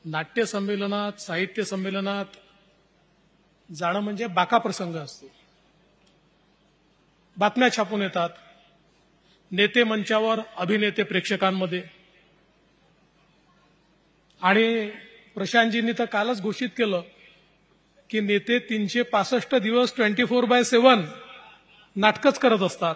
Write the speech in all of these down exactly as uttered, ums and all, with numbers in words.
नाट्य संमेलनात, साहित्य संमेलनात जाणं म्हणजे बाका प्रसंग असतो. बातम्या छापून येतात, नेते मंचावर, अभिनेते प्रेक्षकांमध्ये. आणि प्रशांतजींनी तर कालच घोषित केलं की नेते तीनशे पासष्ट दिवस ट्वेंटी फोर बाय सेव्हन नाटकच करत असतात.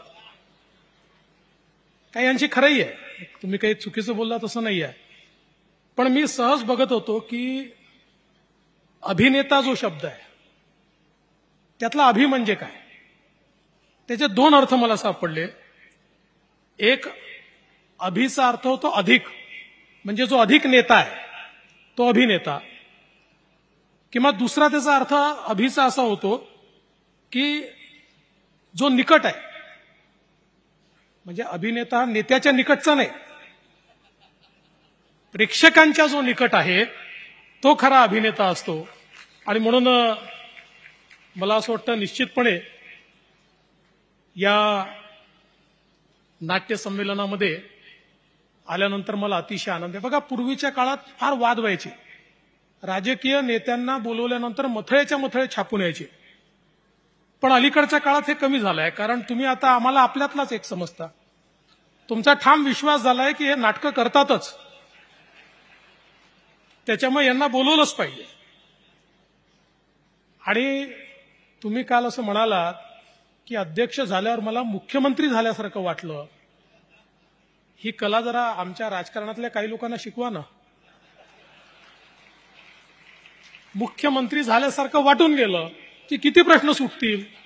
काही यांची खरंही आहे, तुम्ही काही चुकीचं बोलला तसं नाही आहे. पण मी सहज बघत होतो की अभिनेता जो शब्द आहे त्यातला अभि म्हणजे काय, त्याचे दोन अर्थ मला सापडले. एक, अभिचा अर्थ होतो अधिक, म्हणजे जो अधिक नेता आहे तो अभिनेता. किंवा दुसरा त्याचा अर्थ अभिचा असा होतो की जो निकट आहे, म्हणजे अभिनेता नेत्याच्या निकटचा नाही, प्रेक्षकांच्या जो निकट आहे तो खरा अभिनेता असतो. आणि म्हणून मला असं वाटतं निश्चितपणे या नाट्य संमेलनामध्ये आल्यानंतर मला अतिशय आनंद आहे. बघा, पूर्वीच्या काळात फार वाद व्हायचे, राजकीय नेत्यांना बोलवल्यानंतर मथळेच्या मथळे छापून यायचे. पण अलीकडच्या काळात हे कमी झालं आहे, कारण तुम्ही आता आम्हाला आपल्यातलाच एक समजता. तुमचा ठाम विश्वास झालाय की हे नाटकं करतातच, त्याच्यामुळे यांना बोलवलंच पाहिजे. आणि तुम्ही काल असं म्हणालात की अध्यक्ष झाल्यावर मला मुख्यमंत्री झाल्यासारखं वाटलं. ही कला जरा आमच्या राजकारणातल्या काही लोकांना शिकवा ना. मुख्यमंत्री झाल्यासारखं वाटून गेलं की किती प्रश्न सुटतील.